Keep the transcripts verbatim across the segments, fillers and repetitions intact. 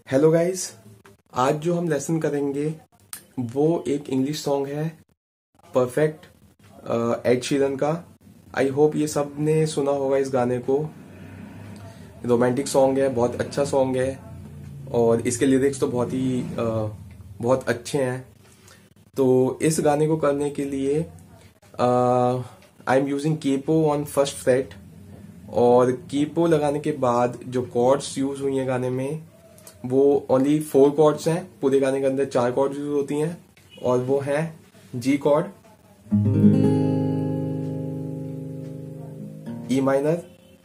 Hello guys, आज जो हम लेसन करेंगे वो एक इंग्लिश सॉन्ग है परफेक्ट एड शीरन का। आई होप ये सब ने सुना होगा इस गाने को। रोमांटिक सॉन्ग है, बहुत अच्छा सॉन्ग है और इसके लिरिक्स तो बहुत ही uh, बहुत अच्छे हैं। तो इस गाने को करने के लिए I am using capo on first fret, और कीपो लगाने के बाद जो कॉर्ड्स यूज हुई हैं गाने में वो ओनली फोर कॉर्ड्स हैं। पूरे गाने के अंदर चार कॉर्ड्स यूज होती हैं और वो हैं G chord, E minor,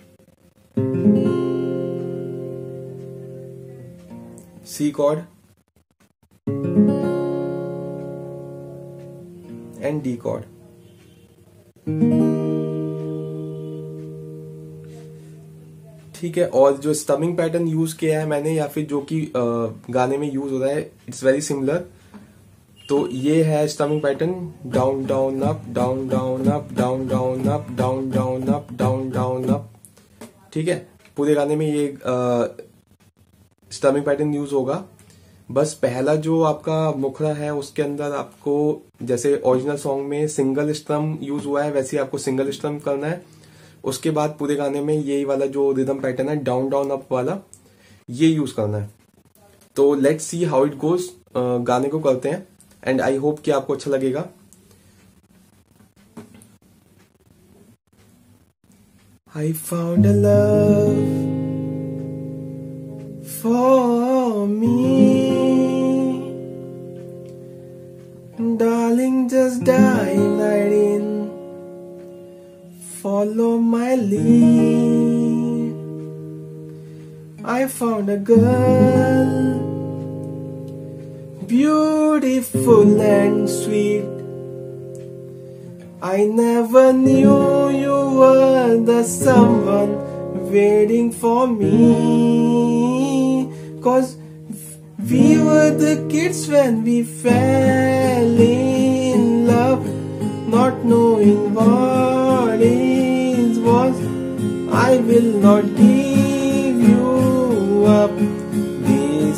C chord and D chord. ठीक है, और जो स्टमिंग पैटर्न यूज किया है मैंने या फिर जो कि गाने में यूज हो रहा है इट्स वेरी सिमिलर। तो ये है strumming pattern, down down up, down down up, down down up, down down up, down down up. ठीक है, पूरे गाने में ये स्टमिंग पैटर्न यूज होगा। बस पहला जो आपका मुखड़ा है उसके अंदर आपको जैसे ओरिजिनल सॉन्ग में सिंगल स्टम यूज हुआ है वैसे आपको सिंगल स्टम करना है। उसके बाद पूरे गाने में यही वाला जो रिदम पैटर्न है डाउन डाउन अप वाला ये यूज करना है। तो let's see how it goes. गाने को करते हैं एंड आई होप कि आपको अच्छा लगेगा। I found a love for me, darling, just dive right in, follow my lead. I found a girl, beautiful and sweet. I never knew you were the someone waiting for me, 'cause we were the kids when we fell in love, not knowing what it was. I will not give you up this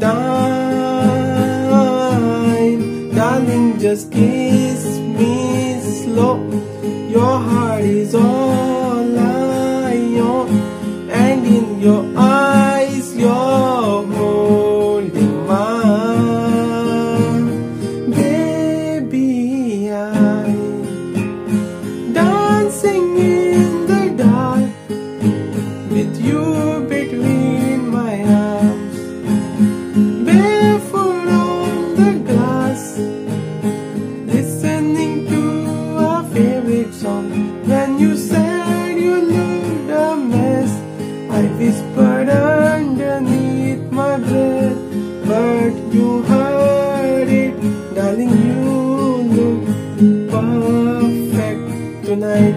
time, darling, just kiss me slow. Your heart is all I own, and in your eyes you're holding mine. Baby, I'm dancing in the dark with you between my arms, barefoot on the grass, listening to our favorite song. When you said you looked a mess, I whispered underneath my breath, but you heard it, darling, you look perfect tonight.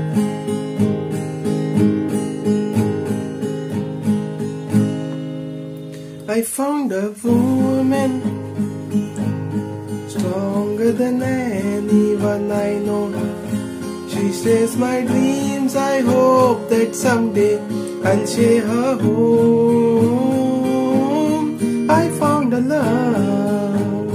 I found a woman stronger than anyone I know. She shares my dreams. I hope that someday I'll share her home. I found a love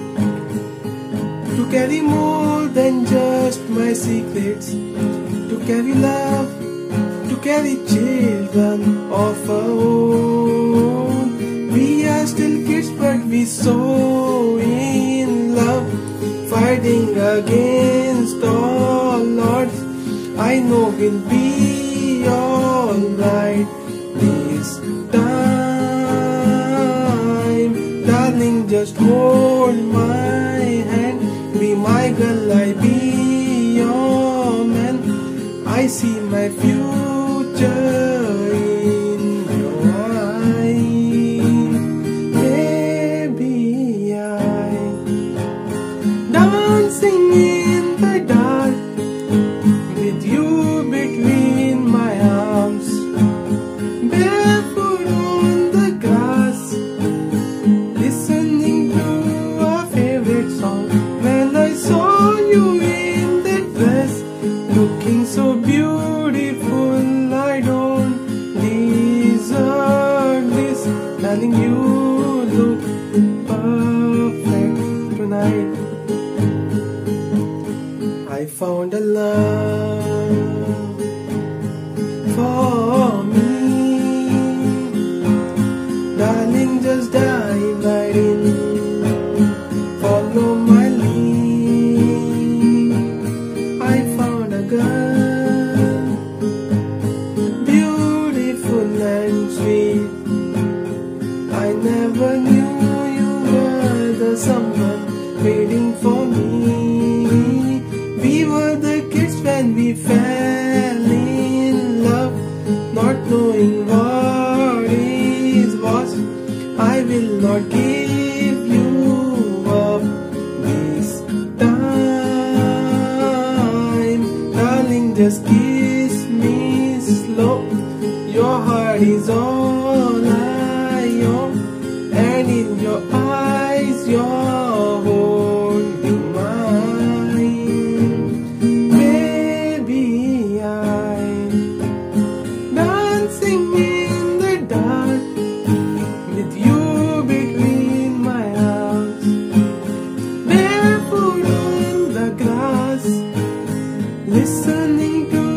to carry more than just my secrets, to carry love, to carry children of our own. We are still kids, but we so in love, fighting against all odds. I know we'll be alright this time, darling, just hold my hand, be my girl, I be your man. I see my future in your eyes. Baby, I'm dancing in the dark with you between my arms, barefoot on the grass, listening to our favorite song. When I saw you in that dress, looking so beautiful, I don't deserve this, darling, you love for me. Darling, just dive right in, follow my lead. I found a girl, beautiful and sweet. I never knew you were the someone waiting for me. We were the kids when we fell in love, not knowing what is what. I will not give you up this time. Darling, just kiss me slow. Your heart is all I own, and in your eyes you're holding mine. Baby, I'm dancing in the dark with you between my arms, barefoot on the grass, listening to